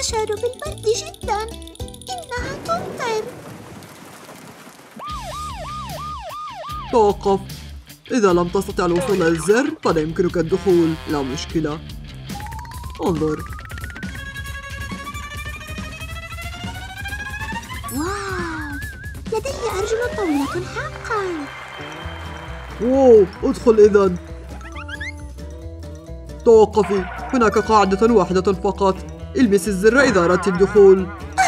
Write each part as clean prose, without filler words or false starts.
أشعر بالبرد جداً. إنها تمطر. توقف. إذا لم تستطع الوصول إلى الزر فلا يمكنك الدخول. لا مشكلة. انظر. واو، لدي أرجل طويلة حقاً. واو، ادخل إذن. توقفي، هناك قاعدة واحدة فقط. المسي الزر إذا أردت الدخول.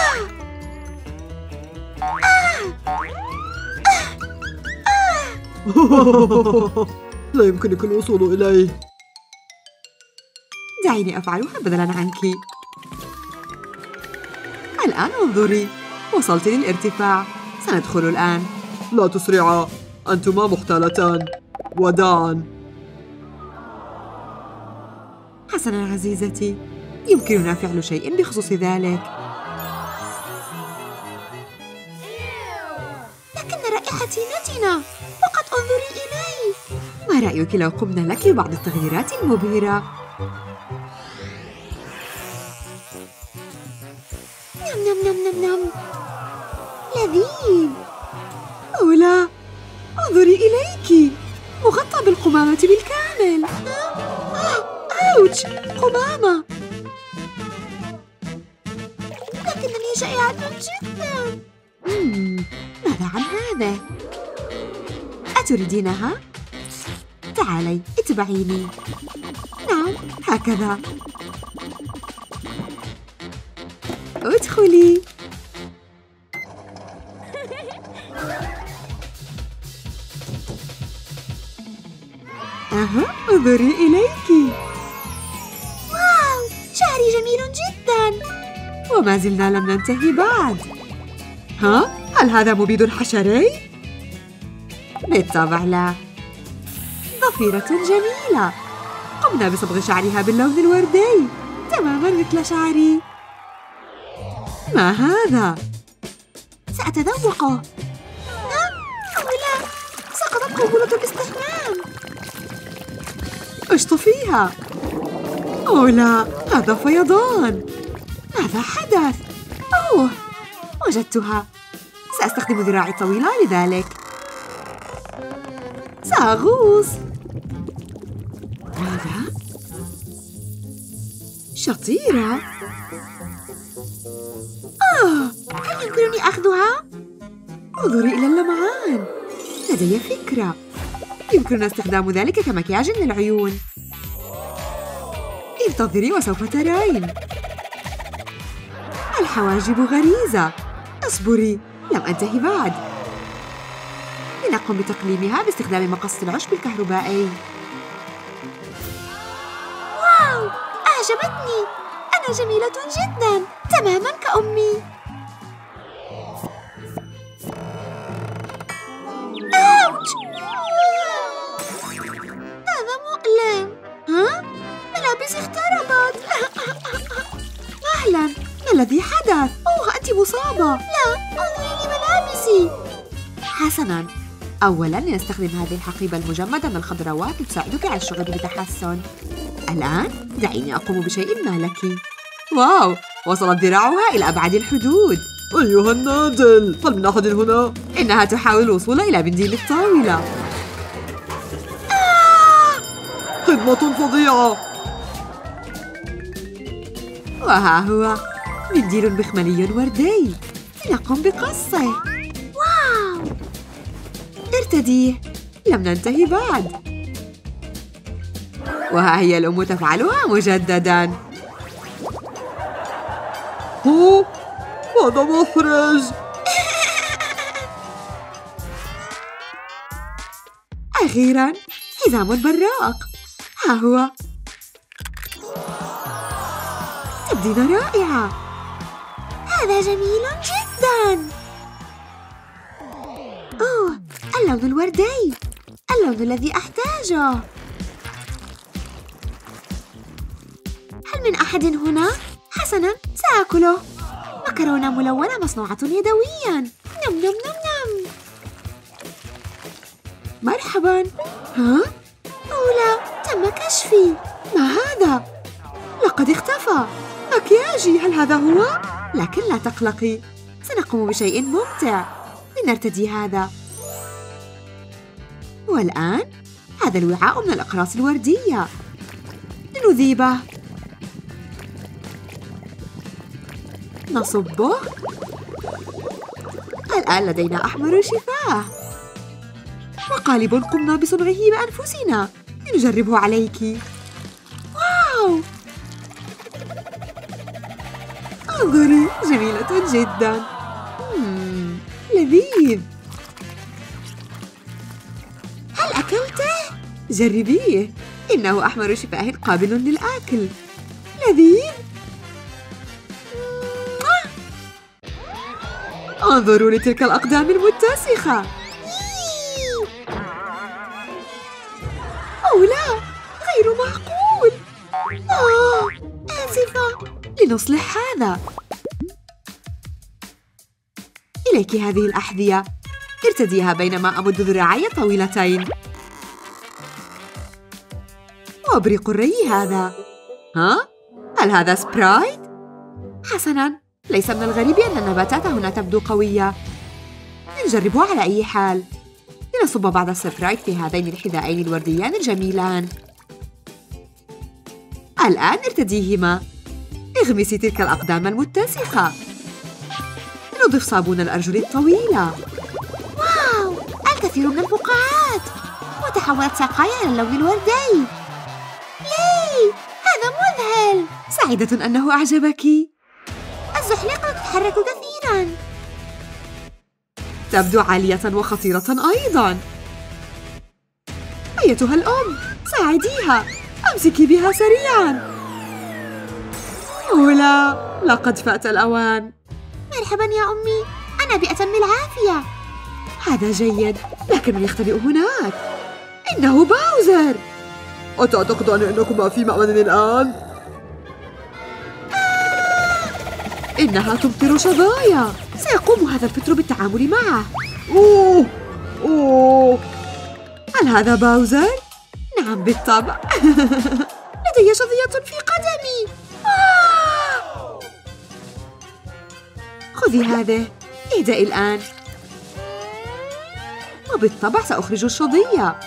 لا يمكنك الوصول إليه. دعيني أفعلها بدلاً عنك. الآن انظري، وصلت للارتفاع. سندخل الآن. لا تسرعا، أنتما مختالتان. وداعاً. حسناً عزيزتي، يمكننا فعل شيء بخصوص ذلك. لكن رائحتي نتنة. فقط انظري إلي. ما رأيك لو قمنا لك ببعض التغييرات المبهرة؟ نم نم نم نم نم. لذيذ. أو لا، انظري إليك، مغطى بالقمامة بالكامل. أوتش، قمامة. لكنني جائعة جداً. ماذا عن هذا؟ أتريدينها؟ تعالي، اتبعيني. نعم، هكذا. ادخلي. انظري إليك. واو، شعري جميل جداً. وما زلنا لم ننتهي بعد. هل هذا مبيد الحشري؟ بالطبع لا. ضفيرة جميلة. قمنا بصبغ شعرها باللون الوردي تماماً مثل شعري. ما هذا؟ سأتذوقه. أو لا، سقطت قنبلة الاستحمام. اشطفيها. أوه لا، هذا فيضان. ماذا حدث؟ أوه، وجدتها. سأستخدم ذراعي الطويلة لذلك. سأغوص. ماذا؟ شطيرة. هل يمكنني أخذها؟ انظري إلى اللمعان. لدي فكرة. يمكننا استخدام ذلك كمكياج للعيون. انتظري وسوف ترين. الحواجب غريزة. اصبري، لم أنتهي بعد. لنقوم بتقليمها باستخدام مقص العشب الكهربائي. واو، أعجبتني. أنا جميلة جداً، تماماً كأمي. أوتش! هذا مؤلم. ملابسي اختربت. أهلاً، ما الذي حدث؟ أوه، أنت مصابة. لا، انظري لملابسي. حسناً، أولاً لنستخدم هذه الحقيبة المجمدة من الخضروات لتساعدك على الشعور بتحسن. الآن دعيني أقوم بشيء ما لك. واو، وصلت ذراعها إلى أبعد الحدود. أيها النادل، هل من أحد هنا؟ إنها تحاول الوصول إلى بنديل الطاولة. خدمة فظيعة. وها هو منديل مخملي وردي. لنقوم بقصه. واو، ارتديه، لم ننتهي بعد. وها هي الأم تفعلها مجدداً. هذا محرج. أخيراً، حزام براق. ها هو. تبدين رائعة. هذا جميل جداً. أوه، اللون الوردي، اللون الذي أحتاجه. هل من أحد هنا؟ حسناً، سآكله. مكرونة ملونة مصنوعة يدوياً. نم نم نم نم. مرحباً. أوه لا، تم كشفي. ما هذا؟ لقد اختفى. مكياجي، هل هذا هو؟ لكن لا تقلقي، سنقوم بشيء ممتع. لنرتدي هذا. والآن هذا الوعاء من الأقراص الوردية، لنذيبه. نصبه. الآن لدينا أحمر شفاه وقالب قمنا بصنعه بأنفسنا. لنجربه عليك. واو، انظري، جميلة جدا. لذيذ. هل أكلته؟ جربيه، إنه أحمر شفاه قابل للآكل. لذيذ. انظروا لتلك الأقدام المتسخة. أو لا، غير معقول. آسفة. لنصلح هذا. إليك هذه الأحذية، ارتديها بينما أمد ذراعي طويلتين. وأبرق الري هذا. ها؟ هل هذا سبرايت؟ حسناً، ليس من الغريب أن النباتات هنا تبدو قوية. لنجربه على أي حال. لنصب بعض السبرايت في هذين الحذائين الورديان الجميلان. الآن ارتديهما. اغمسي تلك الأقدام المتسخة. نضف صابون الأرجل الطويلة. واو، الكثير من الفقاعات، وتحولت ساقاي إلى اللون الوردي. ياي، هذا مذهل. سعيدة أنه أعجبك. الزحليقة تتحرك كثيراً. تبدو عالية وخطيرة أيضاً. أيتها الأم، ساعديها. أمسكي بها سريعاً. لا، لقد فات الأوان. مرحباً يا أمي، أنا بأتم العافية. هذا جيد، لكن من يختبئ هناك؟ إنه باوزر. أتعتقدان أنكما في مأمن الآن؟ إنها تمطر شظايا. سيقوم هذا الفطر بالتعامل معه. أوه. هل هذا باوزر؟ نعم بالطبع. لدي شظية في قدمي. خذي هذه. اهدئي الآن. وبالطبع سأخرج الشظية.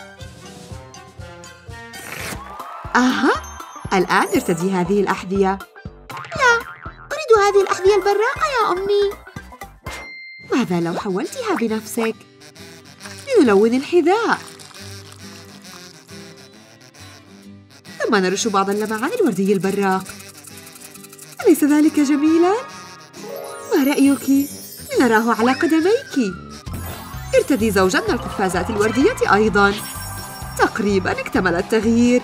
الآن ارتدي هذه الأحذية. أريد هذه الأحذية البراقة يا أمي. ماذا لو حولتها بنفسك؟ لنلون الحذاء. ثم نرش بعض اللمعان الوردي البراق. أليس ذلك جميلاً؟ ما رأيك؟ لنراه على قدميك. ارتدي زوجاً من القفازات الوردية أيضاً. تقريباً اكتمل التغيير.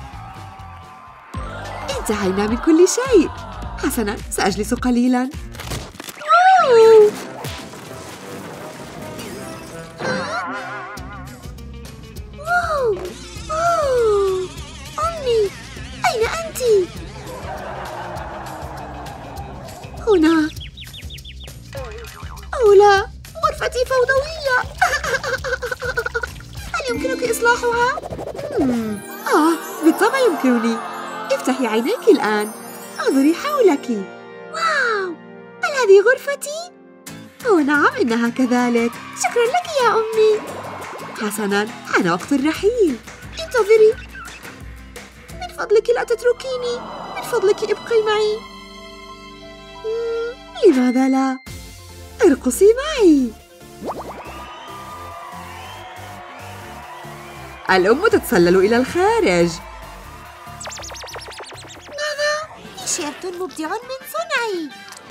انتهينا من كل شيء. حسناً، سأجلس قليلاً. واو. أمي، أين أنتِ؟ هنا. أو لا، غرفتي فوضوية. هل يمكنك إصلاحها؟ بالطبع يمكنني. افتحي عينيك الآن. انظري حولك. واو، هل هذه غرفتي؟ نعم، إنها كذلك. شكراً لك يا أمي. حسناً، حان وقت الرحيل. انتظري، من فضلك لا تتركيني. من فضلك ابقي معي. لماذا لا؟ ارقصي معي. الأم تتسلل إلى الخارج. تيشيرت مبدع من صنعي.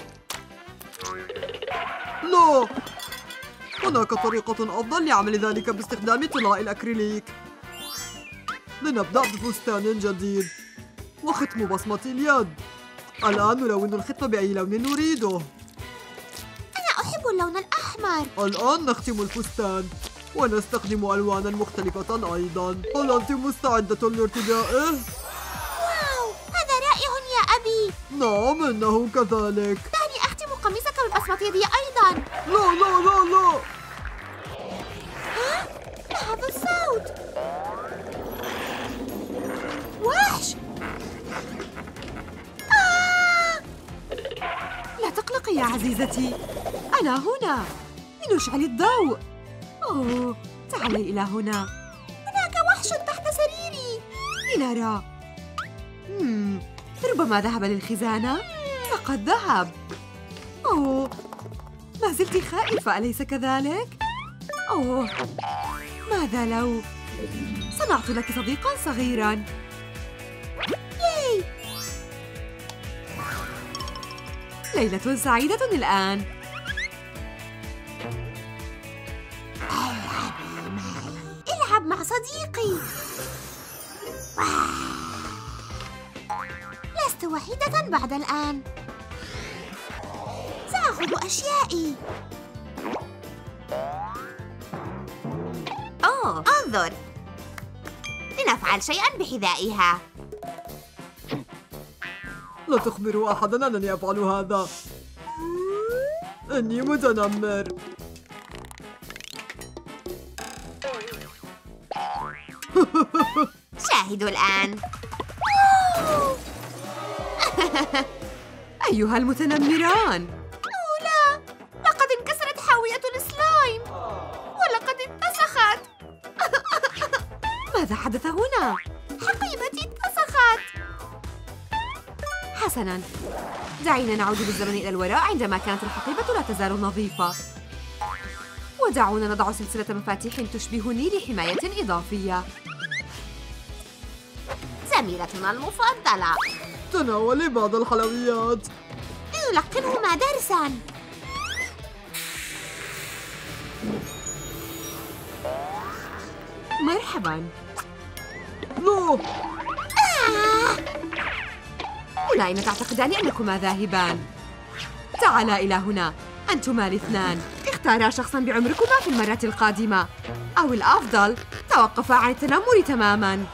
لا، هناك طريقة أفضل لعمل ذلك باستخدام طلاء الأكريليك. لنبدأ بفستان جديد وختم بصمة اليد. الآن نلون الختم بأي لون نريده. أنا أحب اللون الأحمر. الآن نختم الفستان ونستخدم ألواناً مختلفة أيضاً. هل أنت مستعدة لارتدائه؟ واو، هذا رائع يا أبي. نعم، إنه كذلك. دعني أختم قميصك ببصمة يدي أيضاً. لا لا لا لا. ما هذا الصوت؟ وحش. هيا عزيزتي، أنا هنا لنشعل الضوء. أوه، تعالي إلى هنا. هناك وحش تحت سريري. لنرى. ربما ذهب للخزانة. لقد ذهب. أوه، ما زلت خائفة أليس كذلك؟ أوه، ماذا لو صنعت لك صديقاً صغيراً؟ ياي! ليلة سعيدة الآن. العب مع صديقي. لست وحيدة بعد الآن. سأخذ أشيائي. أوه، انظر. لنفعل شيئاً بحذائها. لا تخبروا أحداً أنني أفعل هذا. إني متنمر. شاهدوا الآن. أيها المتنمران. أوه لا، لقد انكسرت حاوية السلايم ولقد اتسخت. ماذا حدث هنا؟ حقيبتي اتسخت. حسناً، دعينا نعود بالزمن إلى الوراء عندما كانت الحقيبة لا تزال نظيفة. ودعونا نضع سلسلة مفاتيح تشبهني لحماية إضافية. زميلتنا المفضلة. تناولي بعض الحلويات. لنلقنهما درساً. مرحباً. لا. إلى أين تعتقدان أنكما ذاهبان؟ تعالا إلى هنا، أنتما الاثنان. اختارا شخصاً بعمركما في المرة القادمة، أو الأفضل توقفا عن التنمر تماماً.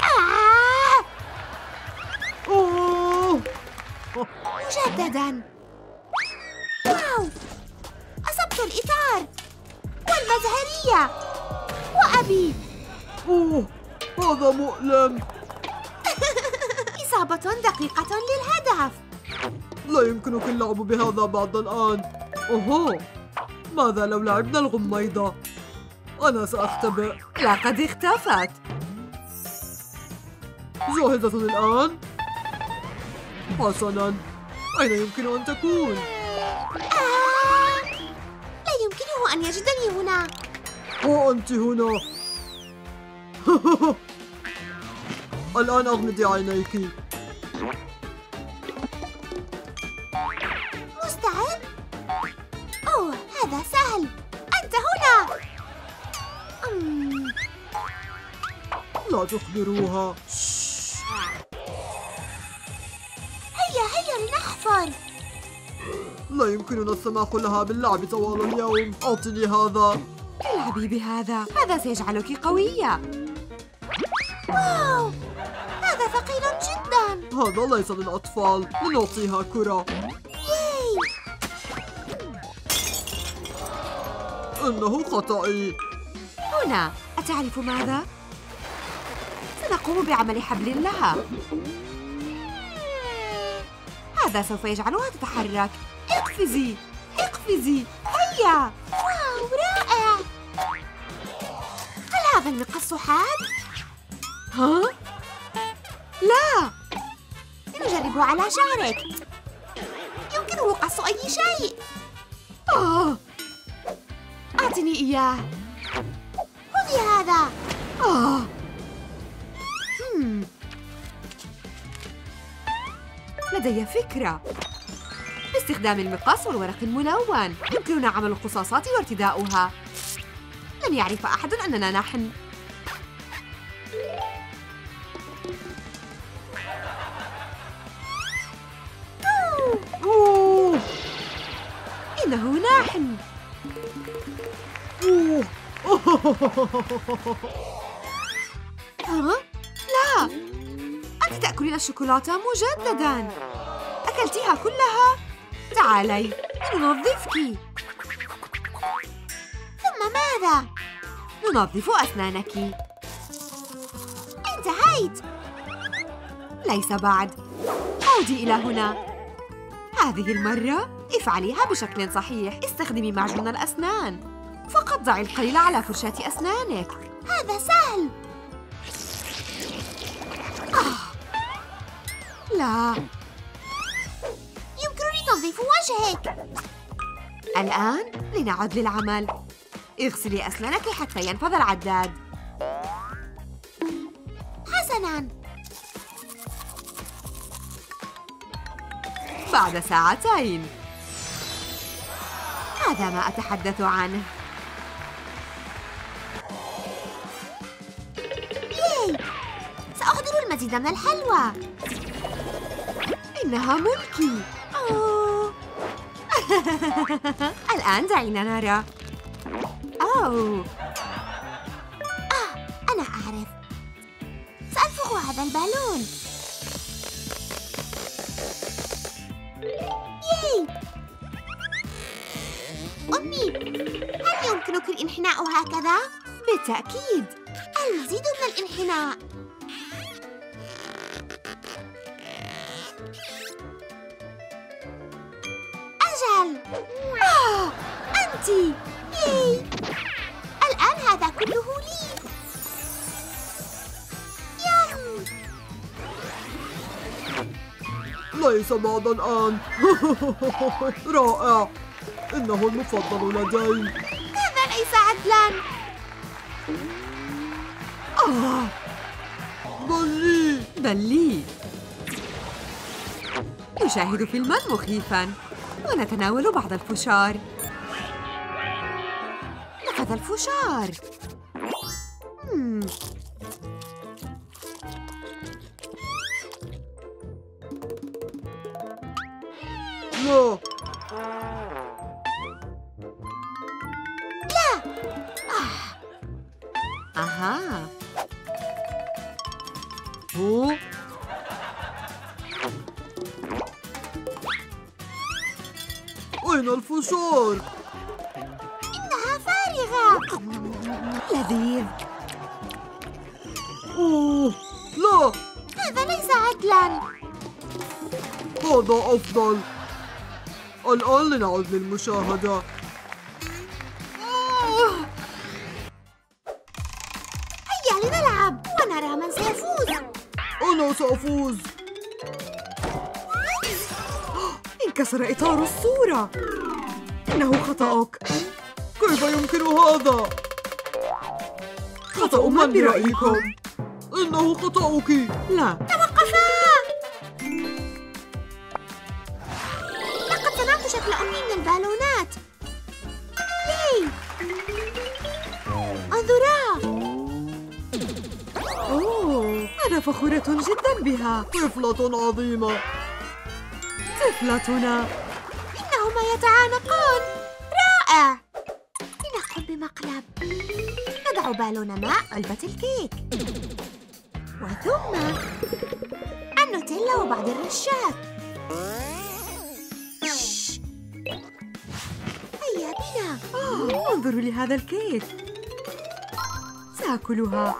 أوه. مجدداً. واو، أصبت الإطار والمزهرية وأبي. أوه، هذا مؤلم. إصابة دقيقة للهدف. لا يمكنك اللعب بهذا بعد الآن. أوهو، ماذا لو لعبنا الغميضة؟ أنا سأختبئ. لقد اختفت. جاهزة الآن؟ حسناً، أين يمكن أن تكون؟ لا يمكنه أن يجدني هنا. وأنت هنا. الآن أغمضي عينيك. مستعد؟ أوه، هذا سهل. أنت هنا. لا تخبروها. هيا لنحفر. لا يمكننا السماح لها باللعب طوال اليوم. أعطني هذا. العبي بهذا، هذا سيجعلك قوية. واو، هذا ثقيل جدا. هذا ليس للأطفال. لنعطيها كرة. ياي! إنه خطأي. هنا، أتعرف ماذا؟ سنقوم بعمل حبل لها. هذا سوف يجعلها تتحرك. اقفزي، اقفزي، هيا. واو، رائع. هل هذا المقص حاد؟ ها؟ لا. لنجربه على شعرك. يمكنه قص أي شيء. أعطني إياه. خذي هذا. لدي فكرة. باستخدام المقص والورق الملون يمكننا عمل القصاصات وارتداؤها. لن يعرف أحد أننا نحن. أوه. إنه نحن. أوه. ها؟ لا. أنت تأكلين الشوكولاتة مجدداً. أكلتيها كلها؟ تعالي لننظفك. ثم ماذا؟ ننظف أسنانك. انتهيت. ليس بعد. عودي إلى هنا. هذه المرة افعليها بشكل صحيح. استخدمي معجون الأسنان. فقط ضعي القليل على فرشاة أسنانك. هذا سهل. لا، يمكنني تنظيف وجهك. الآن لنعد للعمل. اغسلي أسنانك حتى ينفذ العداد. حسناً. بعد ساعتين. هذا ما أتحدث عنه. ياي! سأحضر المزيد من الحلوى. إنها ملكي. الآن دعينا نرى. أوه، أنا أعرف. سأنفخ هذا البالون. ياي! أمي، هل يمكنك الانحناء هكذا؟ بالتأكيد. المزيد من الانحناء. أجل. أنتِ. ياي! الآن هذا كله لي. يم. ليس بعد الآن. رائع. إنه المفضل لدي. هذا ليس عدلاً. بل لي. نشاهد فيلماً مخيفاً ونتناول بعض الفشار. نفذ الفشار. لا. أها. هو؟ أين الفشار؟ إنها فارغة. لذيذ. أوه، لا. هذا ليس عدلاً. هذا أفضل. الآن لنعود للمشاهدة. هيا لنلعب ونرى من سيفوز. أنا سأفوز. انكسر إطار الصورة. إنه خطأك. كيف يمكن هذا؟ خطأ من برأيكم؟ إنه خطأك. لا. توقفا. لقد صنعت شكل أمي من البالونات. ياي! انظرا. أوه، أنا فخورة جداً بها. طفلة عظيمة. طفلتنا. إنهما يتعانقان. رائع. لنقم بمقلب. نضع بالون ماء علبة الكيك، وثم النوتيلا وبعض الرشات. هيا بنا. انظروا لهذا الكيك. سأكلها.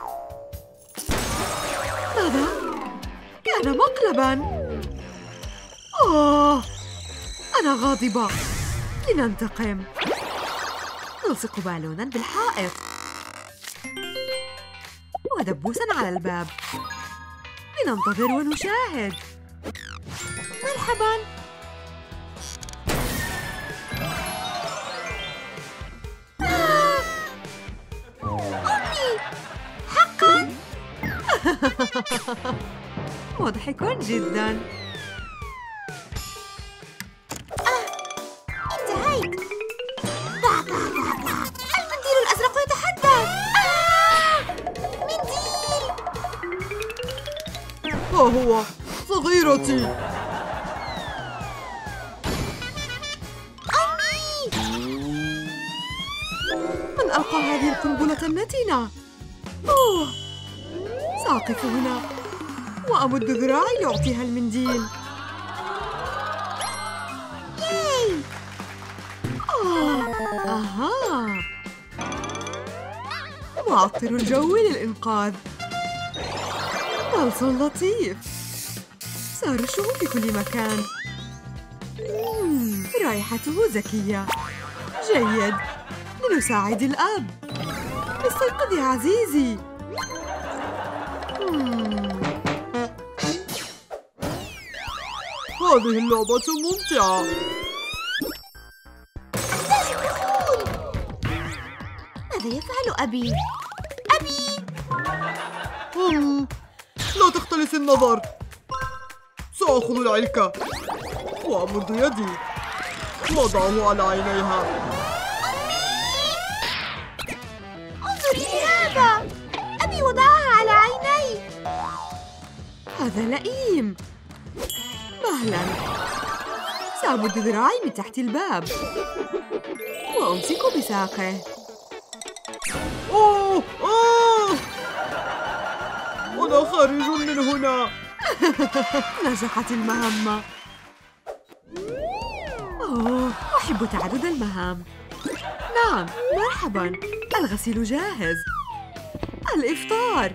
ماذا؟ كان مقلباً. أنا غاضبة. لننتقم. نلصق بالوناً بالحائط ودبوساً على الباب. لننتظر ونشاهد. مرحباً. أمي، حقاً. مضحك جداً. انتهيت. المنديل الأزرق يتحدث. منديل. ها هو صغيرتي. أمي. من ألقى هذه القنبلة النتنة؟ سأقف هنا وأمد ذراعي لأعطيها المنديل. ياي! أها، معطر الجو للإنقاذ. بلص لطيف. سأرشه في كل مكان. رائحته ذكية. جيد، لنساعد الأب. استيقظ يا عزيزي. هذه اللعبة ممتعة. ماذا يفعل أبي؟ أبي! لا تختلس النظر. سأخذ العلكة وأمد يدي وأضعه على عينيها. انظري لهذا! أبي وضعها على عيني. هذا لئيم. مهلا. سأمد ذراعي من تحت الباب وأمسك بساقه. أوه! أنا خارج من هنا. نجحت المهمة. أحب تعدد المهام. نعم، مرحبا. الغسيل جاهز. الإفطار.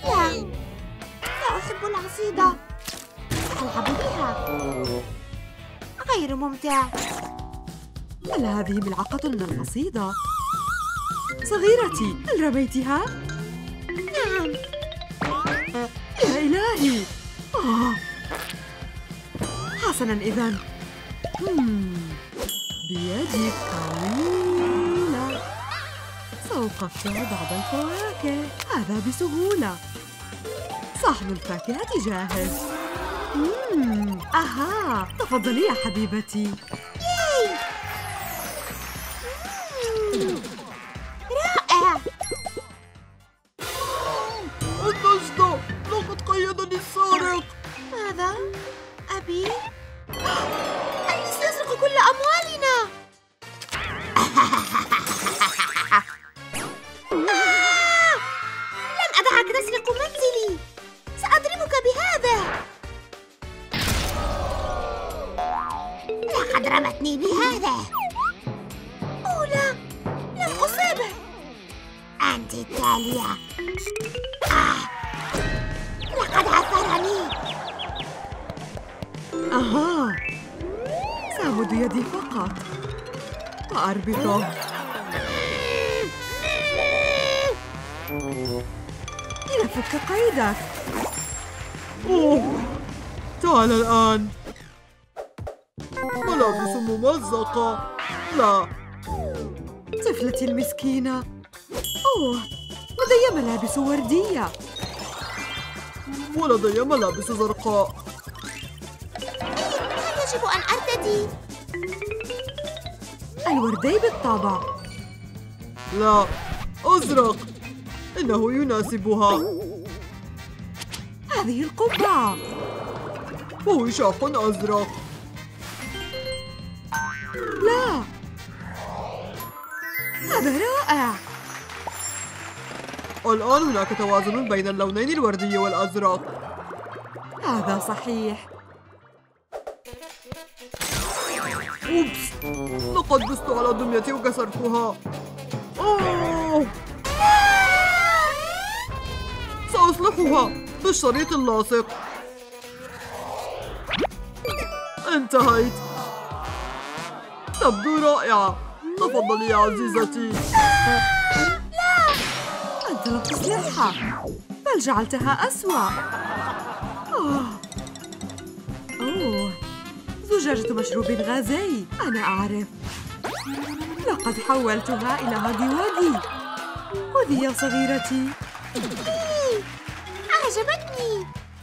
لا أحب العصيدة. ألعب بها. غير ممتع. هل هذه ملعقة من القصيدة؟ صغيرتي، هل رميتها؟ نعم. يا إلهي! حسناً إذن. بيدي طويلة سأقطع بعض الفواكه. هذا بسهولة. صحن الفاكهة جاهز. أها، تفضلي يا حبيبتي. رائع. النجدة، لقد قيدني السارق. ماذا؟ أبي؟ أبي سيسرق كل أموالنا. لن أدعك تسرق منزلي. سأضربك بهذا. لقد رمتني بهذا. أوه لا، لم أصبه. أنت التالية. لقد عثرني. أها، سأمد يدي فقط وأربطه. لنفك قيدك. تعال الآن. ملابس ممزقة. لا، طفلتي المسكينة. لدي ملابس وردية ولدي ملابس زرقاء. هل يجب أن أرتدي؟ الوردي بالطبع. لا، أزرق. إنه يناسبها. هذه القبعة ووشاح أزرق. لا، هذا رائع. الآن هناك توازن بين اللونين الوردي والأزرق. هذا صحيح. أوبس، لقد دست على دميتي وكسرتها. سأصلحها بالشريط اللاصق. انتهيت. تبدو رائعة. تفضلي يا عزيزتي. لا، أنت لم تصلحها، بل جعلتها أسوأ. زجاجة مشروب غازي. أنا أعرف. لقد حولتها إلى هاجي واجي. خذي يا صغيرتي. أعجبتني.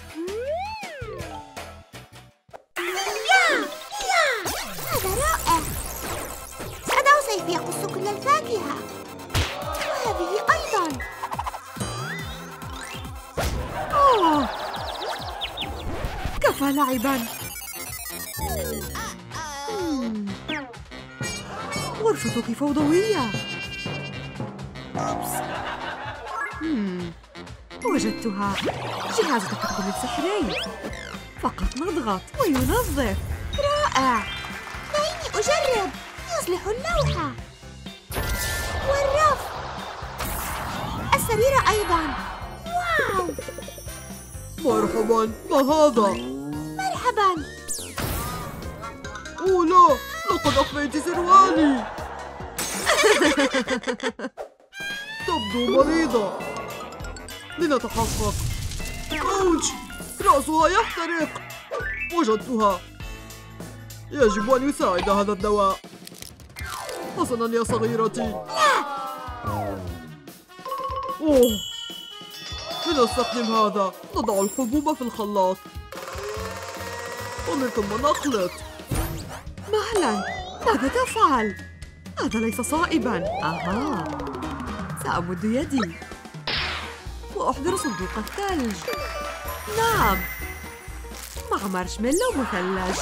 هذا رائع. سأضع سيفي يقص كل الفاكهة. وهذه أيضاً. كفى لعباً. غرفتك فوضوية. وجدتها. جهاز تحكم السحري. فقط نضغط وينظف. رائع. دعيني أجرب. يصلح اللوحة والرف. السرير أيضاً. واو. مرحباً، ما هذا؟ مرحباً. لا، لقد أخفيت سروالي. تبدو مريضة. لنتحقق. أوتش! رأسها يحترق. وجدتها. يجب أن يساعد هذا الدواء. حسناً يا صغيرتي. لا. أوه. لنستخدم هذا. نضع الحبوب في الخلاط ومن ثم نخلط. مهلا، ماذا تفعل؟ هذا ليس صائبا. سأمد يدي وأحضر صندوق الثلج. نعم، مع مارشميلو مثلج.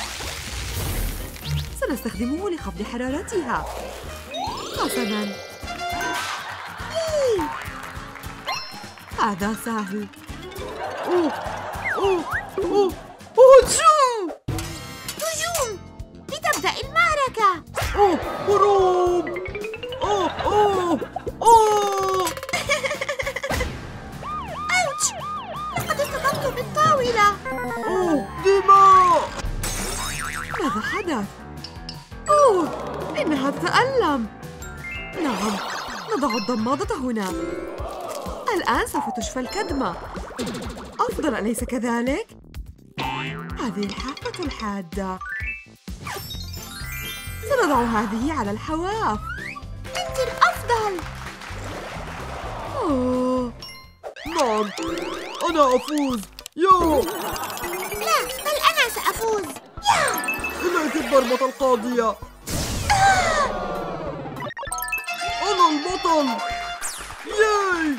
سنستخدمه لخفض حرارتها. حسناً. هذا سهل. أوه أوه أوه هجوم! هجوم! لتبدأ المعركة. أوه هروب! أوه أوه أوه! أوتش! لقد ارتبطت بالطاولة. أوه دماء! ماذا حدث؟ أوه، إنها تتألم. نعم، نضع الضمادة هنا. الآن سوف تشفى الكدمة. أفضل، أليس كذلك؟ هذه الحافة الحادة. سنضع هذه على الحواف. أنت الأفضل. أوه. نعم، أنا أفوز. يو! لا، بل أنا سأفوز. يا! إليك الضربة القاضية. أنا البطل. ياي!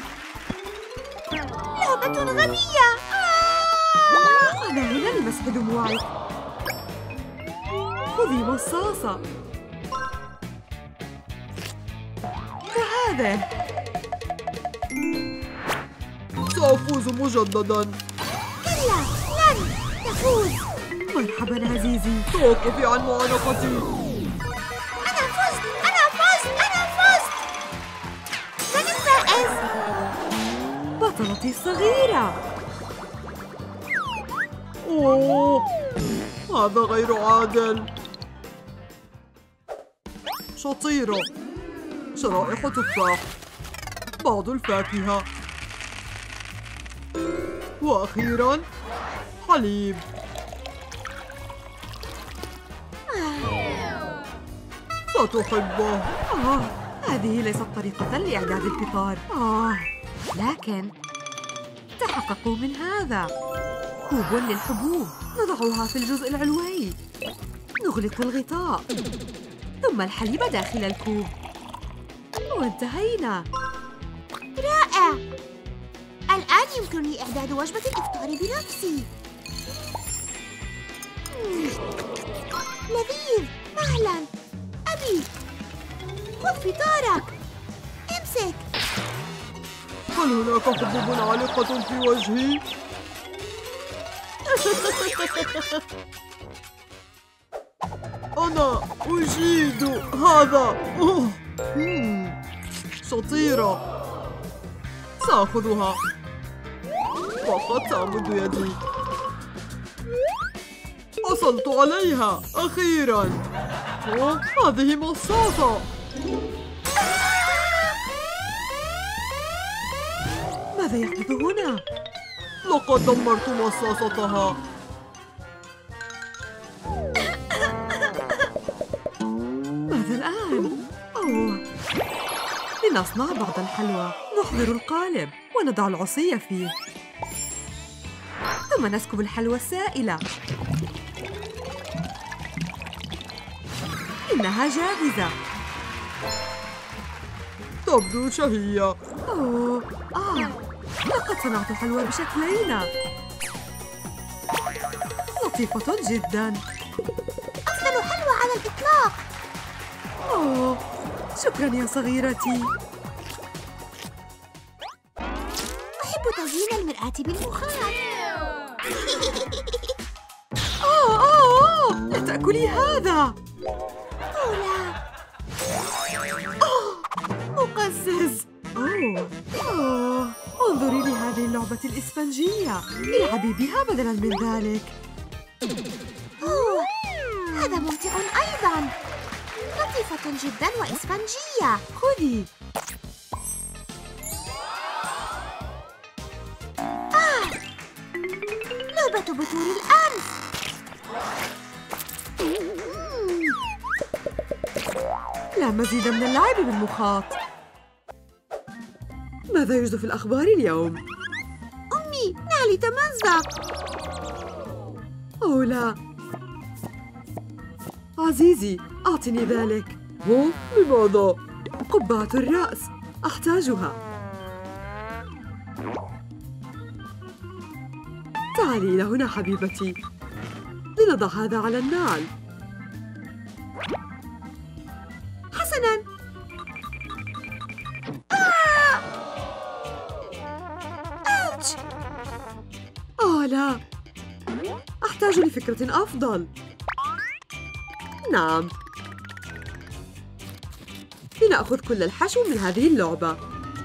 لعبة غبية. أنا هنا لمسح دموعك. خذي مصاصة. وهذا. سأفوز مجدداً. كلا، لن تفوز. مرحبا عزيزي. توقفي عن معانقتي. أنا فزت. أنا فزت. أنا فزت. من الفائز؟ بطلتي الصغيرة. أوه، هذا غير عادل. شطيرة. شرائح تفاح. بعض الفاكهة. وأخيراً حليب. ستحبه. هذه ليست طريقة لإعداد الفطار. لكن تحققوا من هذا. كوب للحبوب. نضعها في الجزء العلوي. نغلق الغطاء. ثم الحليب داخل الكوب. وانتهينا. رائع. الآن يمكنني إعداد وجبة الإفطار بنفسي. لذيذ. مهلا. أبي، خذ فطارك. امسك. هل هناك حبوب عالقة في وجهي؟ أنا أجيد هذا. شطيرة. سأخذها. فقط سأمد يدي. حصلت عليها أخيراً. هذه مصاصة. ماذا يحدث هنا؟ لقد دمرت مصاصتها. ماذا الآن؟ لنصنع بعض الحلوى. نحضر القالب ونضع العصية فيه، ثم نسكب الحلوى السائلة. إنها جاهزة. تبدو شهية. لقد صنعت الحلوى بشكلين. لطيفة جداً. أفضل حلوى على الإطلاق. شكراً يا صغيرتي. أحب تزيين المرآة بالمخاط. لا تأكلي هذا. لا. مقزز. انظري لهذه اللعبة الإسفنجية. العبي بها بدلاً من ذلك. هذا ممتع أيضاً. لطيفة جدا وإسفنجية. خذي. لعبة بطول الأنف. لا مزيد من اللعب بالمخاط. ماذا يجد في الأخبار اليوم؟ أمي، نالي تمزق. أوه لا. عزيزي، أعطني ذلك. هو؟ لماذا؟ قبعة الرأس، أحتاجها. تعالي إلى هنا حبيبتي، لنضع هذا على النعل. حسناً. أوتش. لا، أحتاج لفكرة أفضل. نعم، لنأخذ كل الحشو من هذه اللعبة.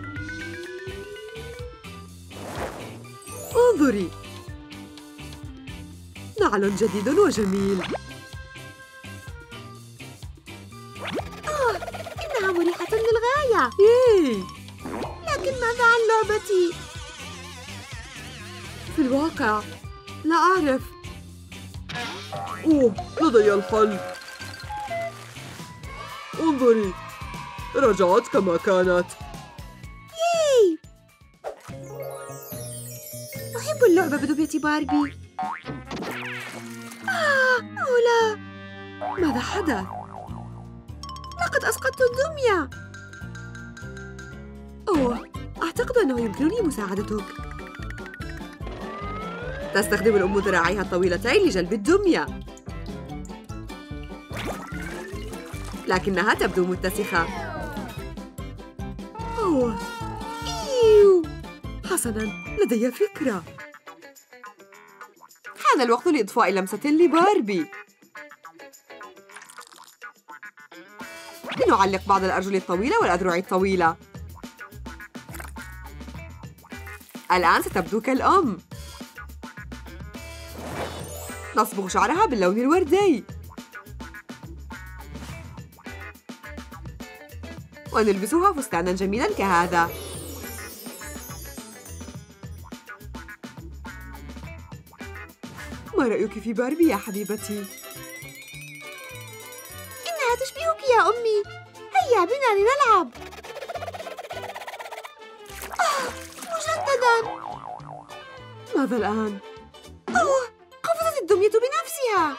انظري، نعل جديد وجميل. إنها مريحة للغاية. ياي! لكن ماذا عن لعبتي؟ في الواقع لا أعرف. أوه، لدي الحل. انظري، رجعت كما كانت. ياي! أحب اللعبة بدمية باربي. أوه لا، ماذا حدث؟ لقد أسقطت الدمية. أعتقد أنه يمكنني مساعدتك. تستخدم الأم ذراعيها الطويلتين لجلب الدمية، لكنها تبدو متسخة. إيو. حسناً، لدي فكرة. حان الوقت لإضفاء لمسة لباربي. لنعلق بعض الأرجل الطويلة والأذرع الطويلة. الآن ستبدو كالأم. نصبغ شعرها باللون الوردي، ونلبسها فستاناً جميلاً كهذا. ما رأيك في باربي يا حبيبتي؟ إنها تشبهك يا أمي. هيا بنا لنلعب. مجدداً. ماذا الآن؟ قفزت الدمية بنفسها.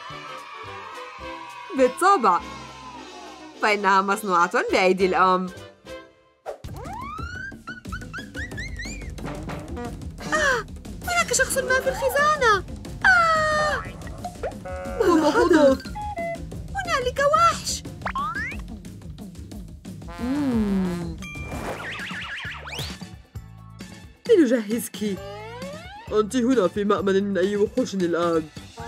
بالطبع، فإنها مصنوعة بأيدي الأم. هناك شخص ما في الخزانة. ماذا حدث؟ هنالك وحش. لنجهزك. أنت هنا في مأمن من أي وحوش الآن.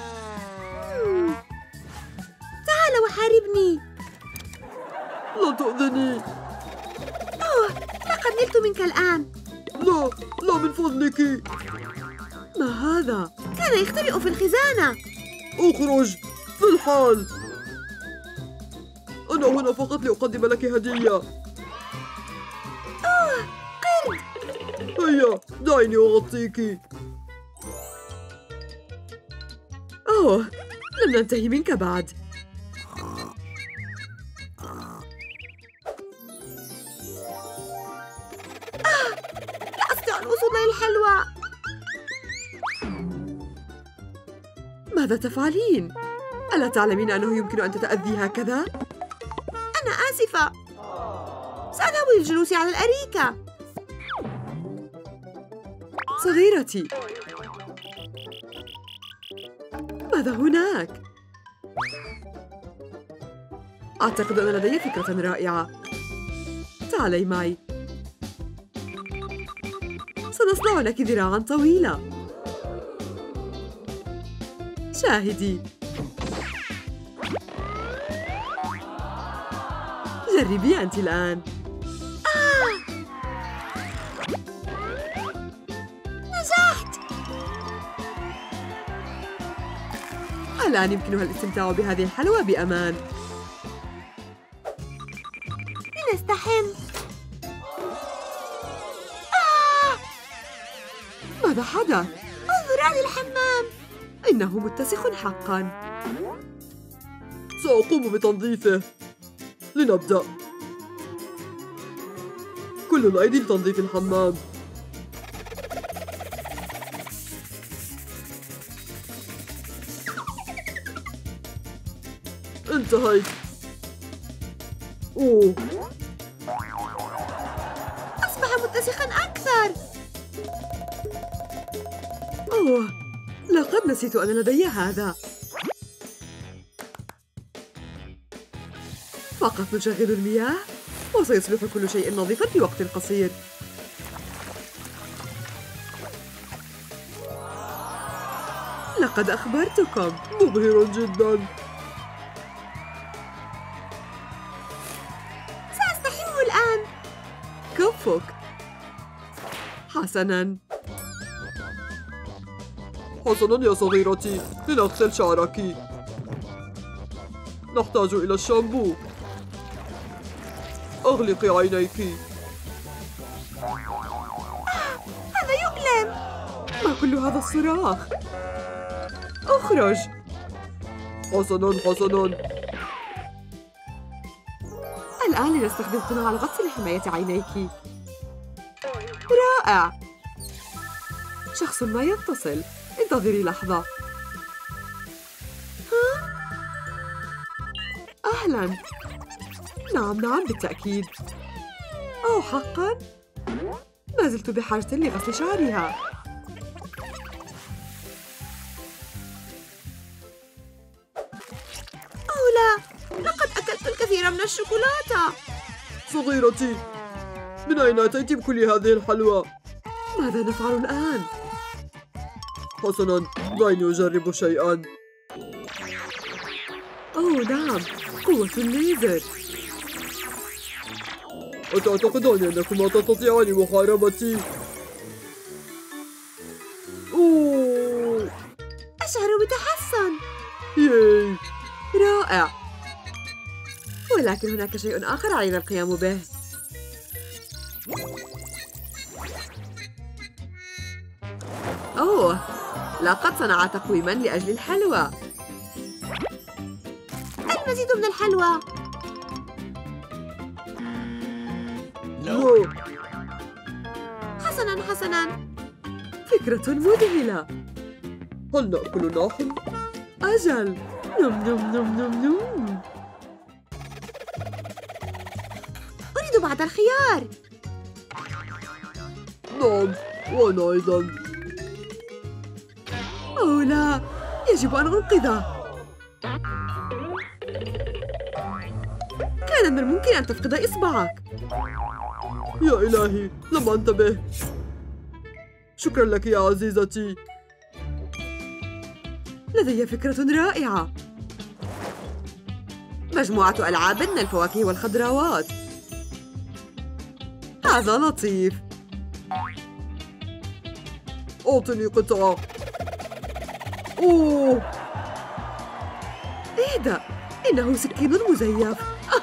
تعال وحاربني. لا تؤذني. لقد نلت منك الآن. لا، لا من فضلك. ما هذا؟ كان يختبئ في الخزانة. اخرج في الحال. أنا هنا فقط لأقدم لك هدية. قرد. هيا دعيني أغطيك. لم ننتهي منك بعد. لا أستطيع الوصول إلى الحلوى. ماذا تفعلين؟ ألا تعلمين أنه يمكن أن تتأذي هكذا؟ أنا آسفة. سأذهب للجلوس على الأريكة. صغيرتي، ماذا هناك؟ أعتقد أن لدي فكرة رائعة. تعالي معي، سنصنع لك ذراعاً طويلة. شاهدي، جربي أنت الآن. نجحت. الآن يمكنها الاستمتاع بهذه الحلوى بأمان. يستحم. ماذا حدث؟ انظر هذا الحمام. إنه متسخ حقاً. سأقوم بتنظيفه. لنبدأ. كل الأيدي لتنظيف الحمام. انتهيت. أوه، أصبح متسخاً أكثر. أوه، لقد نسيت أن لدي هذا. فقط نشغل المياه وسيصبح كل شيء نظيفاً في وقت قصير. لقد أخبرتكم. مبهر جدا. سأستحم الآن. كفك. حسناً. حسناً يا صغيرتي، لنغسل شعرك. نحتاج إلى الشامبو. أغلقي عينيك. هذا يؤلم. ما كل هذا الصراخ؟ اخرج. حسناً حسناً. الآن لنستخدم قناع الغطس لحماية عينيك. رائع. شخص ما يتصل. انتظري لحظة. أهلاً. نعم بالتأكيد. أوه حقاً؟ ما زلت بحاجة لغسل شعرها. أوه لا، لقد أكلت الكثير من الشوكولاتة. صغيرتي، من أين أتيت بكل هذه الحلوى؟ ماذا نفعل الآن؟ حسناً، دعيني أجرب شيئاً. أوه نعم، قوة الليزر. أتعتقدان أنكما تستطيعان محاربتي؟ أوه، أشعر بتحسن. ياي. رائع. ولكن هناك شيء آخر علينا القيام به. أوه، لقد صنع تقويماً لأجل الحلوى. المزيد من الحلوى. لا. حسناً. فكرة مذهلة. هل نأكل نحن؟ أجل. نم. أريد بعض الخيار. نعم، وأنا أيضاً. أوه لا، يجب أن أنقذه. كان من الممكن أن تفقد إصبعك. يا إلهي، لم أنتبه. شكراً لك يا عزيزتي. لدي فكرة رائعة. مجموعة ألعاب من الفواكه والخضروات. هذا لطيف. أعطني قطعة. أوه، اهدأ، إنه سكين مزيف.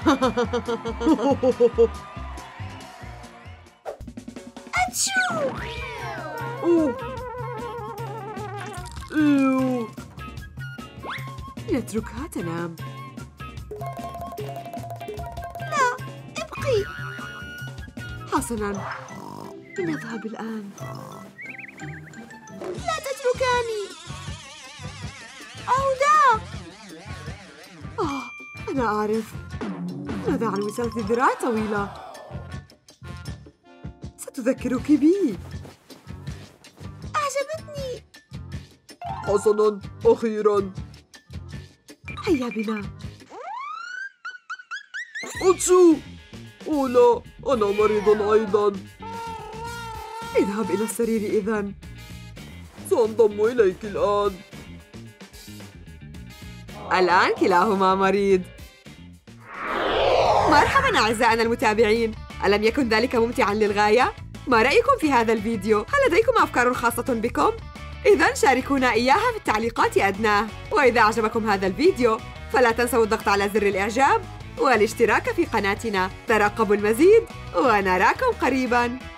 أتشو. أوه، إيو. نتركها تنام. لا، ابقي. حسناً، لنذهب الآن. لا تتركاني. عودة. أنا أعرف. ماذا عن وسادة ذراع طويلة؟ ستذكرك بي. أعجبتني. حسناً، أخيراً. هيا بنا. أتشو. أوه لا، أنا مريض أيضاً. اذهب إلى السرير إذن. سأنضم إليك الآن. الآن كلاهما مريض. مرحباً أعزائنا المتابعين. ألم يكن ذلك ممتعاً للغاية؟ ما رأيكم في هذا الفيديو؟ هل لديكم أفكار خاصة بكم؟ إذن شاركونا إياها في التعليقات أدناه. وإذا أعجبكم هذا الفيديو فلا تنسوا الضغط على زر الإعجاب والاشتراك في قناتنا. ترقبوا المزيد ونراكم قريباً.